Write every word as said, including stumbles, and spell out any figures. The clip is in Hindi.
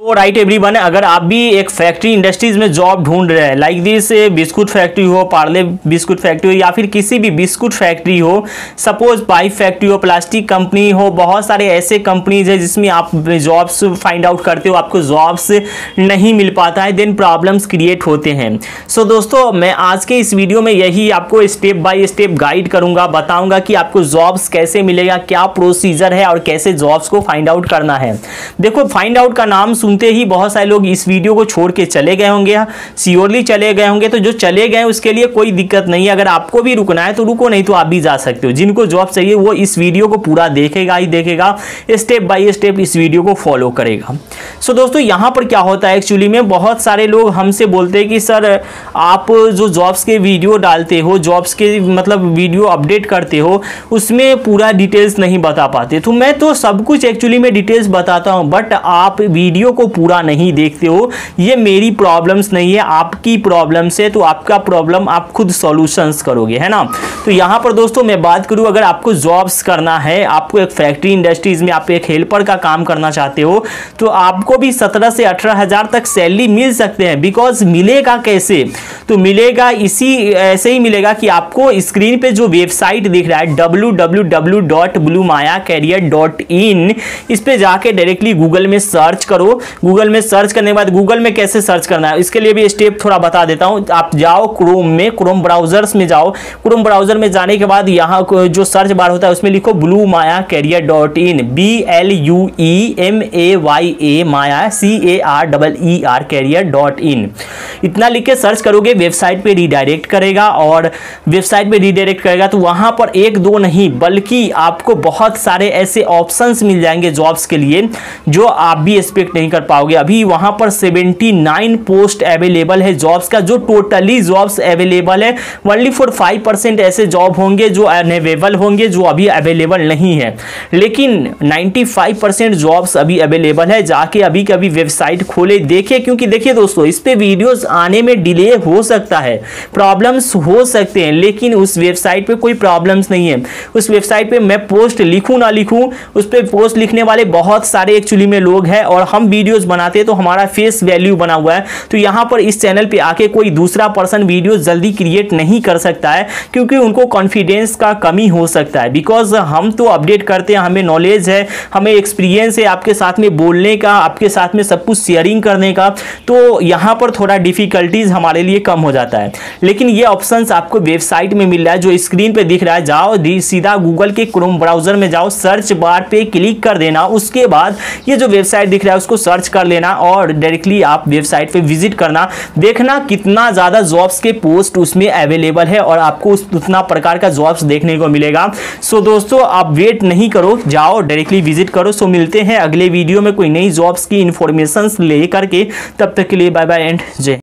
राइट एवरीवन, अगर आप भी एक फैक्ट्री इंडस्ट्रीज में जॉब ढूंढ रहे हैं, लाइक दिस बिस्कुट फैक्ट्री हो, पार्ले बिस्कुट फैक्ट्री हो, या फिर किसी भी बिस्कुट फैक्ट्री हो, सपोज पाइप फैक्ट्री हो, प्लास्टिक कंपनी हो, बहुत सारे ऐसे कंपनीज है जिसमें आप जॉब्स फाइंड आउट करते हो, आपको जॉब्स नहीं मिल पाता है, देन प्रॉब्लम्स क्रिएट होते हैं। सो so, दोस्तों मैं आज के इस वीडियो में यही आपको स्टेप बाय स्टेप गाइड करूंगा, बताऊंगा कि आपको जॉब्स कैसे मिलेगा, क्या प्रोसीजर है और कैसे जॉब्स को फाइंड आउट करना है। देखो, फाइंड आउट का नाम सुनते ही बहुत सारे लोग इस वीडियो को छोड़ के चले गए होंगे, श्योरली चले गए होंगे। तो जो चले गए उसके लिए कोई दिक्कत नहीं है, अगर आपको भी रुकना है तो रुको, नहीं तो आप भी जा सकते हो। जिनको जॉब चाहिए वो इस वीडियो को पूरा देखेगा ही देखेगा, स्टेप बाय स्टेप इस वीडियो को फॉलो करेगा। सो दोस्तों यहाँ पर क्या होता है, एक्चुअली में बहुत सारे लोग हमसे बोलते हैं कि सर आप जो जॉब्स के वीडियो डालते हो, जॉब्स के मतलब वीडियो अपडेट करते हो, उसमें पूरा डिटेल्स नहीं बता पाते। तो मैं तो सब कुछ एक्चुअली में डिटेल्स बताता हूं, बट आप वीडियो को पूरा नहीं देखते हो। ये मेरी प्रॉब्लम्स नहीं है, आपकी प्रॉब्लम्स है। तो आपका प्रॉब्लम आप खुद सॉल्यूशंस करोगे, है ना। तो यहाँ पर दोस्तों मैं बात करूँ, अगर आपको जॉब्स करना है, आपको एक फैक्ट्री इंडस्ट्रीज में आप एक हेल्पर का काम करना चाहते हो, तो आपको भी सत्रह से अठारह हजार तक सैलरी मिल सकते हैं। बिकॉज मिलेगा कैसे, तो मिलेगा इसी ऐसे ही मिलेगा कि आपको स्क्रीन पे जो वेबसाइट दिख रहा है W W W dot blue Maya career dot in, इस पे जाके डायरेक्टली गूगल में सर्च करो। गूगल में सर्च करने के बाद गूगल में कैसे सर्च करना है इसके लिए भी स्टेप थोड़ा बता देता हूं। आप जाओ क्रोम में, क्रोम ब्राउजर्स में जाओ। क्रोम ब्राउजर में जाने के बाद यहाँ जो सर्च बार होता है उसमें लिखो blue Maya career dot in, B L U E M A Y A Maya C A R double E R career dot in. इतना लिख के सर्च करोगे, वेबसाइट पे रिडायरेक्ट करेगा, और वेबसाइट पे रिडायरेक्ट करेगा तो वहां पर एक दो नहीं बल्कि आपको बहुत सारे ऐसे ऑप्शंस मिल जाएंगे जॉब्स के लिए जो आप भी एक्सपेक्ट नहीं कर पाओगे। अभी वहां पर उन्यासी पोस्ट अवेलेबल है जॉब्स का, जो टोटली जॉब्स अवेलेबल है। ओनली फॉर फाइव परसेंट ऐसे जॉब होंगे जो अनअवेलेबल होंगे, जो अभी अवेलेबल नहीं है, लेकिन पचानवे परसेंट जॉब्स अभी अवेलेबल है। जाके अभी कभी वेबसाइट खोले देखे, क्योंकि देखिए दोस्तों इस पे वीडियोस आने में डिले हो सकता है, प्रॉब्लम्स हो सकते हैं, लेकिन उस वेबसाइट पे कोई प्रॉब्लम्स नहीं है। उस वेबसाइट पे मैं पोस्ट लिखूं ना लिखूं, उस पे पोस्ट लिखने वाले बहुत सारे एक्चुअली में लोग हैं, और हम वीडियोस बनाते हैं तो हमारा फेस वैल्यू बना हुआ है। तो यहाँ पर इस चैनल पे आके कोई दूसरा पर्सन वीडियो जल्दी क्रिएट नहीं कर सकता है, क्योंकि उनको कॉन्फिडेंस का कमी हो सकता है। बिकॉज हम तो अपडेट करते हैं, हमें नॉलेज है, हमें एक्सपीरियंस है आपके साथ में बोलने का, आपके साथ में सब कुछ शेयरिंग करने का। तो यहाँ पर थोड़ा डिफिकल्टीज हमारे लिए कम हो जाता है, लेकिन ये ऑप्शंस आपको वेबसाइट में मिल रहा है जो स्क्रीन पे दिख रहा है। जाओ सीधा गूगल के क्रोम ब्राउजर में जाओ, सर्च बार पे क्लिक कर देना, उसके बाद ये जो वेबसाइट दिख रहा है उसको सर्च कर लेना, और डायरेक्टली आप वेबसाइट पे विजिट करना, देखना कितना ज्यादा जॉब्स के पोस्ट उसमें अवेलेबल है, और आपको उस उतना प्रकार का जॉब्स देखने को मिलेगा। सो दोस्तों आप वेट नहीं करो, जाओ डायरेक्टली विजिट करो। सो मिलते हैं अगले वीडियो में कोई नई जॉब्स की इंफॉर्मेशन ले करके, तब तक के लिए बाय बाय एंड जय।